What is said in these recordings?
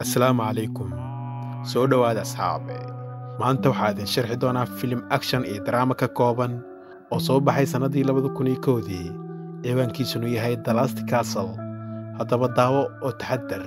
Asalaamu calaykum. Soo dhawaada asxaabe. Maanta waxaa idin sharxi doonaa filim action iyo drama ka kooban oo soo baxay sanadii 2001-dii. Ciwaankiisuna yahay The Last Castle. Haddaba daawo oo taxaddar.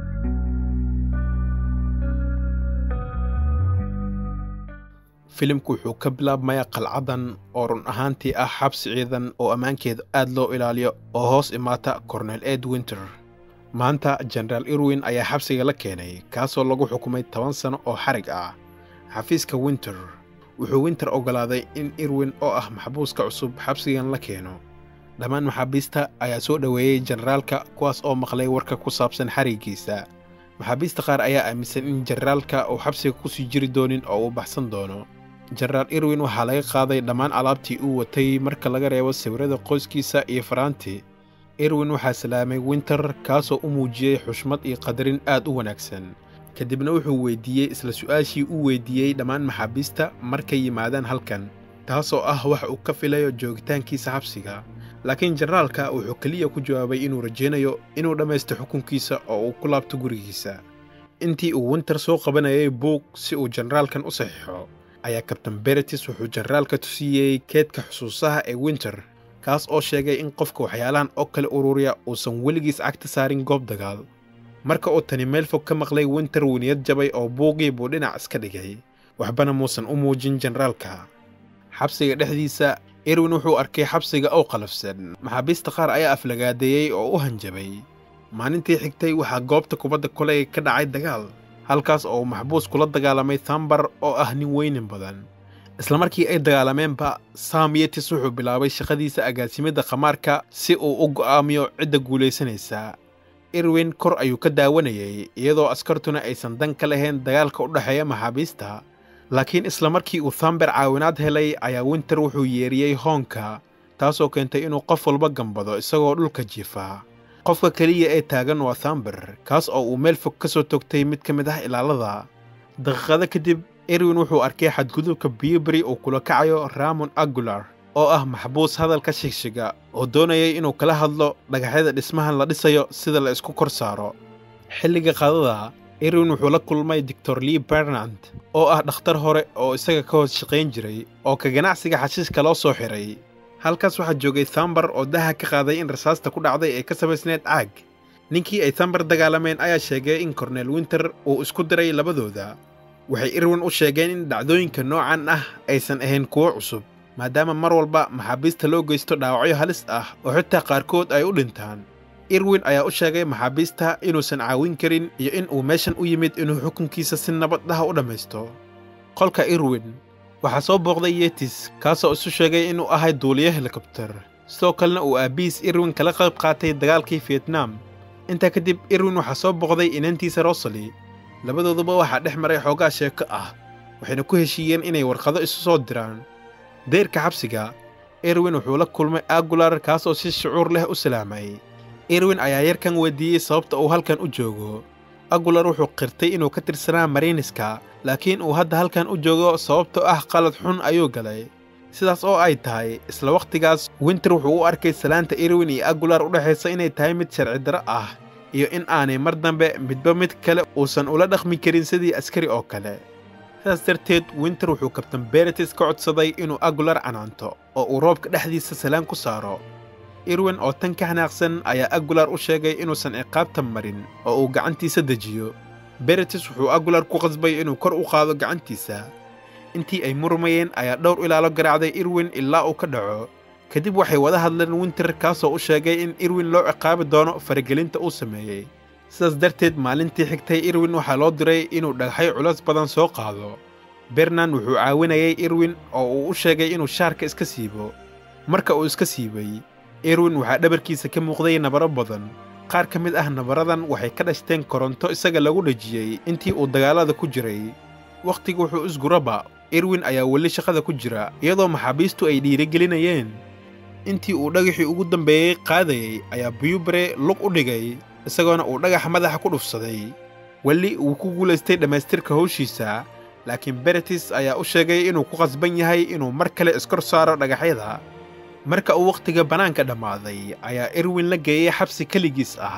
Filimku wuxuu ka bilaabmayaa qalcadan oo run ahaantii ah xabsi ciidan oo ammaankeeda aad loo ilaaliyo oo hoos imaata Colonel Ed Winter. maanta General Irwin ayaa xabsiga la keenay kaasoo lagu xukumay 10 sano oo xarig ah. xafiiska Winter wuxuu Winter ogolaaday in Irwin oo ah maxbuuska cusub xabsigan la keeno. dhammaan maxaabiista ayaa soo dhaweeyay generaalka kuwaas oo maqlay warka ku saabsan xarigiisa. maxaabiista qaar ayaa aaminsan in generaalka uu xabsiga ku sii jiri doonin oo uu baxsan doono. General Irwin waxaa laga qaaday dhammaan alaabtii uu watay marka laga reebo sawirada qoyskiisa iyo faraantii. Irwin waxaa salaamay Winter kaasoo u muujiyay xushmad iyo qadarin aad u wanaagsan. kadibna wuxuu weydiiyey isla su'aashii uu weydiiyey dhammaan maxaabiista markay yimaadaan halkan, taasoo ah wax uu ka filayo joogitaankiisa xabsiga. laakiin generaalka wuxuu kaliya ku jawaabay inuu rajaynayo inuu dhammaysto xukunkiisa oo uu ku laabto gurigiisa. intii uu Winter soo qabanayay buug si uu generaalkan u saxiixo, ayaa Captain Beretis wuxuu generaalka tusiyey keedka xusuusaha ee Winter, kaas oo sheegay in qofka waxyaalahan oo kale ururiya uusan weligiis cagta saarin goob dagaal. marka uu tani meel fog ka maqlay Winter wuu niyad jabay oo buugii buu dhinac iska dhigay, waxbana muusan u muujin generaalka. xabsiga dhexdiisa Irwin wuxuu arkay xabsiga oo qalafsan. maxaabiista qaar ayaa aflagaadeeyey oo u hanjabay. maalintii xigtay waxaa goobta kubadda koley ka dhacay dagaal, halkaas oo maxbuus kula dagaalamay Thumper oo ah nin weynin badan. isla markii ay dagaalameenba, Sam Yetis wuxuu bilaabay shaqadiisa agaasimada khamaarka si uu u go'aamiyo cidda guulaysanaysa. Irwin kor ayuu ka daawanayay iyadoo askartuna aysan dan ka lahayn dagaalka u dhaxeeya maxaabiista. laakiin isla markii uu Thumper caawinaad helay ayaa Winter wuxuu yeeriyey hoonka, taasoo keentay inuu qof walba gambado isagoo dhulka jiifa. qofka kaliya ee taagan waa Thumper, kaas oo uu meel fog ka soo togtay mid ka mid ah ilaalada. daqiiqado kadib Irwin wuxuu arkay xadgudubka Biyubury uu kula kacayo Ramon Aguilar oo ah maxbuus hadalka shigshiga oo doonayay inuu kala hadlo dhagaxyada dhismahan la dhisayo sida la isku kor saaro. xilliga qadada Irwin wuxuu la kulmay Dr. Lee Bernard oo ah dhakhtar hore oo isaga ka hoos shaqayn jiray oo ka ganacsiga xashiiska loo soo xiray. halkaas waxaa joogay Thumper oo daha ka qaaday in rasaasta ku dhacday ay ka samaysneed caag. ninkii ay Thumper dagaalameen ayaa sheegay in Colonel Winter uu isku diray labadooda. waxay Irwin u sheegeen in dhacdooyinka noocan ah aysan ahayn kuwo cusub, maadaama mar walba maxaabiista loo geysto dhaawacyo halis ah oo xitaa qaarkood ay u dhintaan. Irwin ayaa u sheegay maxaabiista inuusan caawin karin iyo in uu meeshan u yimid inuu xukunkiisa si nabad ah u dhammaysto. qolka Irwin waxaa soo booqday Yetis, kaasoo isu sheegay inuu ahay duuliye helikobtar, sidoo kalena uu aabihiis Irwin kala qayb qaatay dagaalkii Vietnam. intaa kadib Irwin waxaa soo booqday inantiisa Rosalie. labadooduba waxaa dhex maray xoogaa sheeko ah, waxayna ku heshiiyeen inay warqado isu soo diraan. deyrka xabsiga Irwin wuxuu la kulmay Aguilar kaasoo si shucuur leh u salaamay. Irwin ayaa yarkan weydiiyey sababta uu halkan u joogo. Aguilar wuxuu qirtay inuu ka tirsanaa Mariniska, laakiin uu hadda halkan u joogo sababtoo ah qalad xun ayuu galay. sidaas oo ay tahay, isla waqtigaas Winter wuxuu u arkay salaanta Irwin iyo Aguilar u dhaxaysa inay tahay mid sharci darro ah iyo in aanay mar dambe midba mid kale uusan ula dhaqmi karin sidii askari oo kale. sidaas darteed Winter wuxuu Captain Beretis ka codsaday inuu Aguilar canaanto oo uu roobka dhexdiisa salaan ku saaro. Irwin oo tan ka xanaaqsan ayaa Aguilar u sheegay inuusan ciqaabta marin oo uu gacantiisa dejiyo. Beretis wuxuu Aguilar ku qasbay inuu kor u qaado gacantiisa. intii ay murmayeen ayaa dhowr ilaalo garaacday Irwin ilaa uu ka dhaco. kadib waxay wada hadleen Winter kaasoo u sheegay in Irwin loo ciqaabi doono faragelinta uu sameeyey. sidaas darteed maalintii xigtay Irwin waxaa loo diray inuu dhagaxyo culus badan soo qaado. Bernard wuxuu caawinayay Irwin oo uu u sheegay inuu shaarka iska siibo. marka uu iska siibay, Irwin waxaa dhabarkiisa ka muuqday nabaro badan. qaar ka mid ah nabaradan waxay ka dhashteen koronto isaga lagu dhajiyey intii uu dagaalada ku jiray. wakhtigu wuxuu isguraba, Irwin ayaa weli shaqada ku jira iyadoo maxaabiistu ay dhiirigelinayeen. intii uu dhagaxii ugu dambeeyey qaadayay ayaa Biyubury lug u dhigay, isagoona uu dhagaxa madaxa ku dhufsaday. weli uu ku guulaystay dhammaystirka hawshiisa, laakiin Beretis ayaa u sheegay inuu ku qasban yahay inuu mar kale iskor saaro dhagaxyada. marka uu wakhtiga bannaanka dhammaaday ayaa Irwin la geeyey xabsi keligiis ah,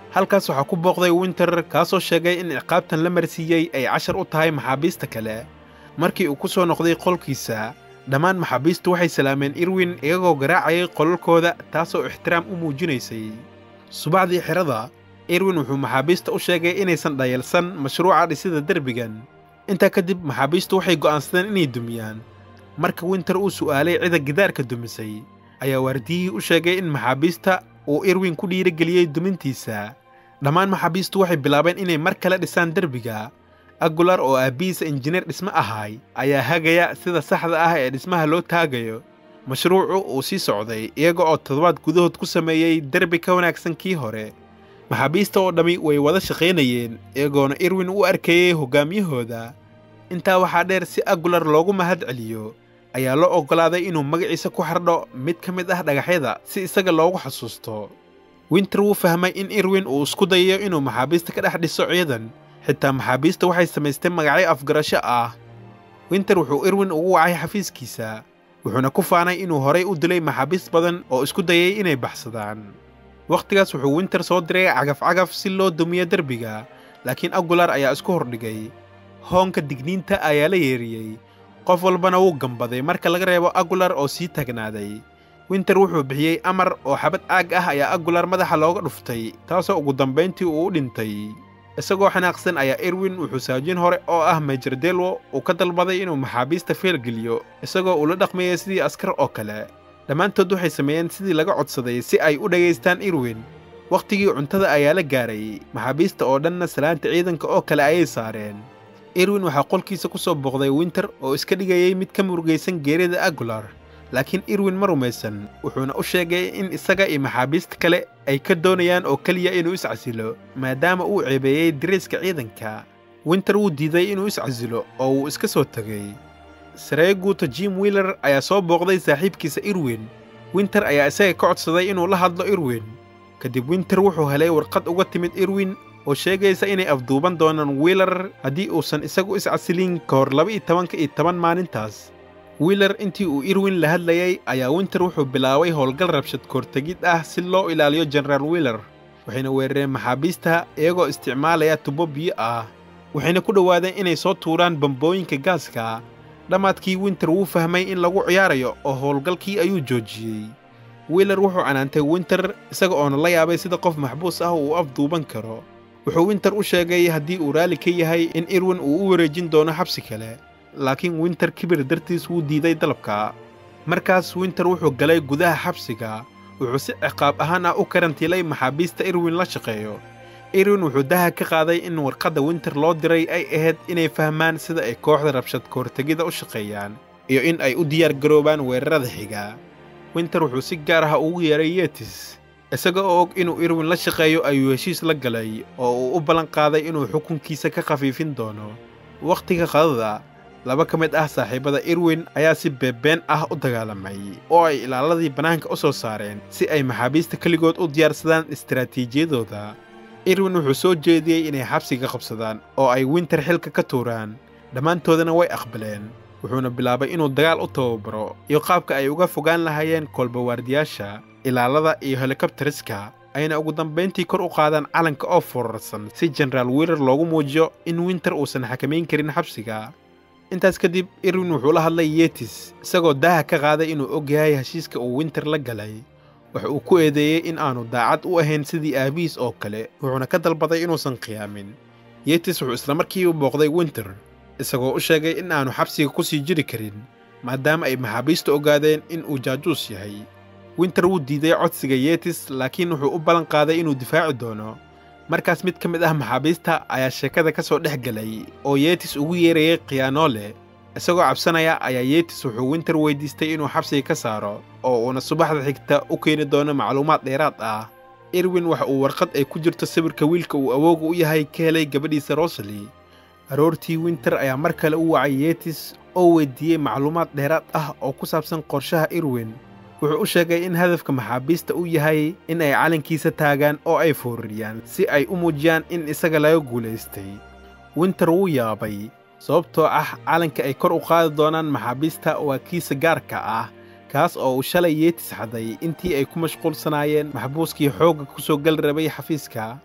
halkaas waxaa ku booqday Winter kaasoo sheegay in ciqaabtan la marsiiyey ay cashar u tahay maxaabiista kale. markii uu ku soo noqday qolkiisa dhammaan maxaabiistu waxay salaameen Irwin iyagoo garaacayay qolalkooda taasoo ixtiraam u muujinaysay. subaxdii xirada Irwin wuxuu maxaabiista u sheegay inaysan dhayalsan mashruuca dhisida derbigan. intaa kadib maxaabiistu waxay go'aansadeen inay dumiyaan. marka Winter uu su'aalay cida gidaarka dumisay ayaa waardiyihii u sheegay in maxaabiista uu Irwin ku dhiirigeliyey dumintiisa. dhammaan maxaabiistu waxay bilaabeen inay mar kale dhisaan derbiga. Aguilar oo aabihiisa injineer dhisme ahaay ayaa hagaya sida saxda ah ee dhismaha loo taagayo. mashruucu uu sii socday iyaga oo toddobaad gudahood ku sameeyey derbi ka wanaagsan kii hore. maxaabiista oo dhammi way wada shaqaynayeen iyagoona Irwin u arkayay hogaamiyahooda. intaa waxaa dheer si Aguilar loogu mahad celiyo ayaa loo oggolaaday inuu magaciisa ku xardho mid ka mid ah dhagaxyada si isaga loogu xasuusto. Winter wuu fahmay in Irwin uu isku dayayo inuu maxaabiista ka dhex dhiso ciidan. xitaa maxaabiista waxay samaysteen magacyo afgarasho ah. Winter wuxuu Irwin ugu wacay xafiiskiisa wuxuuna ku faanay inuu horay u dilay maxaabiist badan oo isku dayay inay baxsadaan. waqtigaas wuxuu Winter soo diray cagaf-cagaf si loo dumiyo derbiga, laakiin Aguilar ayaa isku hordhigay. hoonka digniinta ayaa la yeeriyey, qof walbana wuu gambaday marka laga reebo Aguilar oo sii taagnaaday. Winter wuxuu bixiyey amar oo xabad aag ah ayaa Aguilar madaxa looga dhuftay taasoo ugu dambayntii uu u dhintay. isagoo xanaaqsan ayaa Irwin wuxuu saajin hore oo ah Major Delwo uu ka dalbaday inuu maxaabiista feelgeliyo isagoo ula dhaqmayay sidii askar oo kale. dhammaantood waxay sameeyeen sidii laga codsaday si ay u dhageystaan Irwin. waqtigii cuntada ayaa la gaaray, maxaabiista oo dhanna salaanta ciidanka oo kale ayay saareen. Irwin waxaa qolkiisa ku soo booqday Winter oo iska dhigayay mid ka murugaysan geerida Aguilar. laakiin Irwin ma rumaysan, wuxuuna u sheegay in isaga iyo maxaabiista kale ay ka doonayaan oo keliya inuu iscasilo maadaama uu ceebeeyey diriiska ciidanka. Winter wuu diiday inuu iscasilo oo uu iska soo tagay. saree guuta Jim Wheeler ayaa soo booqday saaxiibkiisa Irwin. Winter ayaa isaga ka codsaday inuu la hadlo Irwin. kadib Winter wuxuu helay warqad uga timid Irwin oo sheegaysa inay afduuban doonaan Wheeler haddii uusan isagu iscasilin ka hor 12 maalintaas. Wheeler intii uu Irwin la hadlayay ayaa Winter wuxuu bilaabay howlgal rabshad kortegid ah si loo ilaaliyo General Wheeler. waxayna weerareen maxaabiista iyagoo isticmaalaya tubo biyo ah. waxayna ku dhowaadeen inay soo tuuraan bambooyinka gaaska. dhammaadkii Winter wuu fahmay in lagu ciyaarayo oo howlgalkii ayuu joojiyey. Wheeler wuxuu canaantay Winter isaga oona la yaabay sida qof maxbuus ah uu afduuban karo. wuxuu Winter u sheegay haddii uu raali ka yahay in Irwin uu u wareejin doono xabsi kale. laakiin Winter kibir dartiis wuu diiday dalabka. markaas Winter wuxuu galay gudaha xabsiga wuxuu si ciqaab ahaan ah u karantiilay maxaabiista Irwin la shaqeeyo. Irwin wuxuu daha ka qaaday in warqadda Winter loo diray ay ahayd inay fahmaan sida ay kooxda rabshad kortegida u shaqeeyaan iyo in ay u diyaar garoobaan weerarada xiga. Winter wuxuu si gaar ah ugu yeeray Yetis isaga oo og inuu Irwin la shaqeeyo ayuu heshiis la galay oo uu u ballan qaaday inuu xukunkiisa ka khafiifin doono. waqtiga qadada laba ka mid ah saaxiibada Irwin ayaa si beebeen ah u dagaalamay oo ay ilaaladii banaanka u soo saareen si ay maxaabiista kaligood u diyaarsadaan istiraatiijiyadooda. Irwin wuxuu soo jeediyey inay xabsiga qabsadaan oo ay Winter xilka ka tuuraan. dhammaantoodana way aqbaleen. wuxuuna bilaabay inuu dagaal u tababaro iyo qaabka ay uga fogaan lahaayeen kolbawaardiyaasha, ilaalada iyo helikobteriska, ayna ugu dambayntii kor u qaadaan calanka oo foorarsan si General Wheeler loogu muujiyo in Winter uusan xakamayn karin xabsiga. intaas kadib Irwin wuxuu la hadlay Yetis isagoo daha ka qaaday inuu og yahay heshiiska uu Winter la galay. waxa uu ku eedeeyey in aanu daacad u ahayn sidii aabihiis oo kale, wuxuuna ka dalbaday inuusan khiyaamin. Yetis wuxuu isla markiiba booqday Winter isagoo u sheegay in aanu xabsiga ku sii jiri karin maadaama ay maxaabiistu ogaadeen in uu jaajuus yahay. Winter wuu diiday codsiga Yetis laakiin wuxuu u ballan qaaday inuu difaaci doono. markaas mid ka mid ah maxaabiista ayaa sheekada ka soo dhex galay oo Yetis ugu yeerayay khiyaanoole. isagoo cabsanaya ayaa Yetis wuxuu Winter weydiistay inuu xabsiga ka saaro oo uuna subaxda xigta u keeni doono macluumaad dheeraad ah. Irwin waxa uu warqad ay ku jirto sawirka wiilka uu awooga u yahay ka helay gabadhiisa Rosalie. aroortii Winter ayaa mar kale u wacay Yetis oo weydiiyey macluumaad dheeraad ah oo ku saabsan qorshaha Irwin. wuxuu u sheegay in hadafka maxaabiista uu yahay in ay calankiisa taagaan oo ay foorariyaan si ay u muujiyaan in isaga laga guulaystay. Winter wuu yaabay sababtoo ah calanka ay kor u qaadi doonaan maxaabiista waa kiisa gaarka ah kaas oo uu shalay Yetis xaday intii ay ku mashquulsanaayeen maxbuuskii xoogga ku soo gal rabay xafiiska.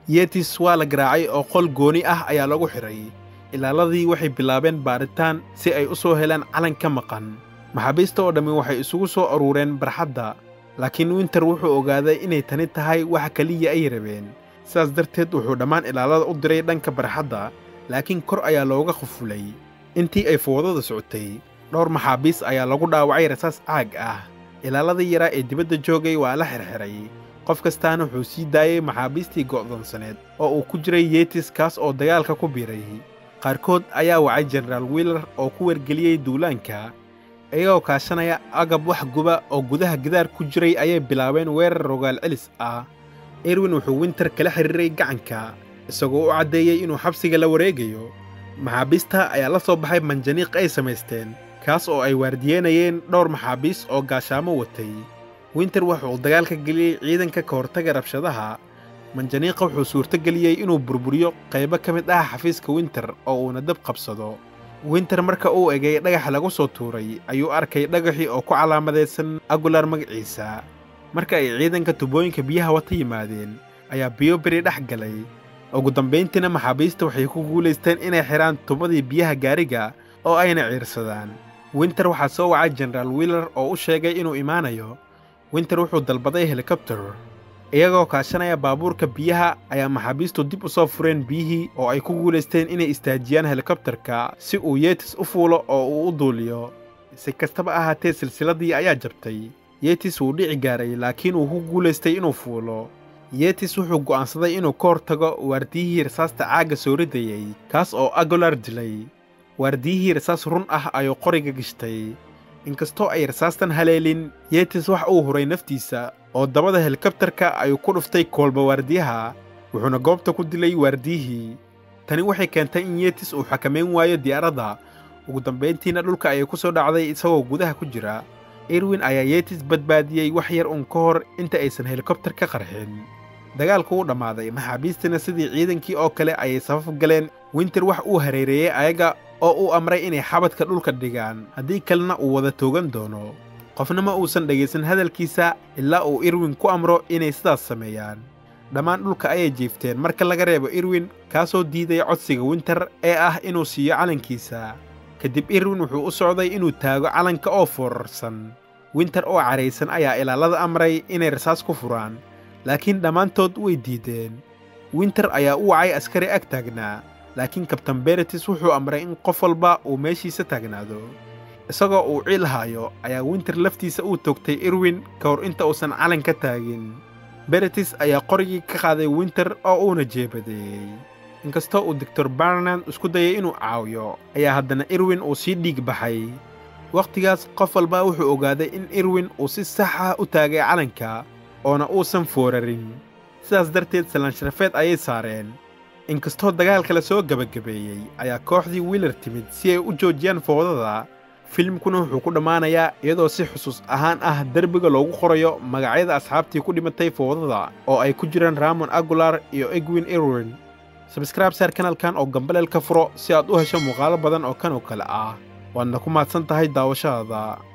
Yetis waa la garaacay oo qol gooni ah ayaa lagu xiray. Ilaaladii waxay bilaabeen baaritaan si ay u soo helaan calan ka maqan. Maxaabiista oo dhammi waxay isugu soo urureen barxadda, laakiin Winter wuxuu ogaaday inay tani tahay waxa kaliya ay rabeen. sidaas darteed wuxuu dhammaan ilaalada u diray dhanka barxadda, laakiin kor ayaa looga khufulay. intii ay foodada socotay, dhowr maxaabiis ayaa lagu dhaawacay rasaas caag ah. Ilaaladii yaraa ee dibadda joogay waa la xirxiray. qof kastaana wuxuu sii daayay maxaabiistii go'doonsaneed oo uu ku jiray Yetis kaas oo dagaalka ku biiray. qaarkood ayaa wacay General Wheeler oo ku wargeliyey duulaanka. iyagoo kaashanaya agab wax guba oo gudaha gidaar ku jiray ayay bilaabeen weerar rogaal celis ah. Irwin wuxuu Winter kala xiriiray gacanka, isagoo u caddeeyey inuu xabsiga la wareegayo. maxaabiista ayaa la soo baxay manjaniiq ay samaysteen, kaas oo ay waardiyeynayeen dhowr maxaabiis oo gaashaamo watay. Winter wuxuu dagaalka geliyey ciidanka ka hortaga rabshadaha. manjaniiqa wuxuu suurtageliyey inuu burburiyo qaybo ka mid ah xafiiska Winter oo uuna dab qabsado. Winter marka uu egay dhagax lagu soo tuuray ayuu arkay dhagaxii oo ku calaamadaysan Aguilar magaciisa. marka ay ciidanka tubooyinka biyaha wata yimaadeen ayaa biyo beri dhex galay. ugu dambayntiina maxaabiista waxay ku guulaysteen inay xiraan tubadii biyaha gaariga oo ayna ciirsadaan. Winter waxaa soo wacay General Wheeler oo u sheegay inuu imaanayo. Winter wuxuu dalbaday helicopter. iyagoo kaashanaya baabuurka biyaha ayaa maxaabiistu dib u soo fureen biyihii oo ay ku guulaysteen inay istaajiyaan helicopterka si uu Yetis u fuulo oo uu u duuliyo. si kastaba ahaatee silsiladii ayaa jabtay. Yetis wuu dhici gaaray laakiin wuu ku guulaystay inuu fuulo. Yetis wuxuu go'aansaday inuu ka hortago waardiyihii rasaasta caaga soo ridayey, kaas oo Aguilar dilay. waardiyihii rasaas run ah ayuu qoriga gashtay. inkastoo ay rasaastan haleelin, Yetis wax uu huray naftiisa oo dabada helikabtarka ayuu ku dhuftay koolba waardiyaha, wuxuuna goobta ku dilay waardiyihii. tani waxay keentay in Yetis uu xakameyn waayo diyaaradda. ugu dambayntiina dhulka ayay ku soo dhacday isagoo gudaha ku jira. Irwin ayaa Yetis badbaadiyey wax yar ka hor inta aysan helikabtar ka qarxin. dagaalku wuu dhammaaday, maxaabiistina sidii ciidankii oo kale ayay safaf galeen. Winter wax uu hareereeyey ayaga oo uu amray inay xabadka dhulka dhigaan, haddii kalena uu wada toogan doono. qofna ma uusan dhegaysan hadalkiisa ilaa uu Irwin ku amro inay sidaas sameeyaan. dhammaan dhulka ayay jiifteen marka laga reebo Irwin, kaasoo diiday codsiga Winter ee ah inuu siiyo calankiisa. kadib Irwin wuxuu u socday inuu taago calanka oo foorarsan. Winter oo caraysan ayaa ilaalada amray inay rasaas ku furaan, laakiin dhammaantood way diideen. Winter ayaa u wacay askari ag taagnaa, laakiin Kabtan Beretis wuxuu amray in qof walba uu meeshiisa taagnaado. isagoo uu ciil hayo ayaa Winter laftiisa uu toogtay Irwin ka hor inta uusan calan ka taagin. Beretis ayaa qorigii ka qaaday Winter oo uuna jeebadeeyey. inkastoo uu Dr. Barnard isku dayay inuu caawiyo, ayaa haddana Irwin uu sii dhiig baxay. wakhtigaas qof walba wuxuu ogaaday in Irwin uu si sax ah u taagay calanka oona uusan foorarin. sidaas darteed salaan sharafeed ayay saareen. inkastoo dagaalka la soo gabagabeeyey ayaa kooxdii Wheeler timid si ay u joojiyaan foodada. filimkuna wuxuu ku dhammaanayaa iyadoo si xusuus ahaan ah derbiga loogu qorayo magacyada asxaabtii ku dhimatay foodada oo ay ku jiraan Ramon Aguilar iyo Egwin Irwin. subscribe saar kanaalkan oo gambaleel ka furo si aad u hesho muuqaalo badan oo kan oo kale ah. waadna ku mahadsan tahay daawashadaada.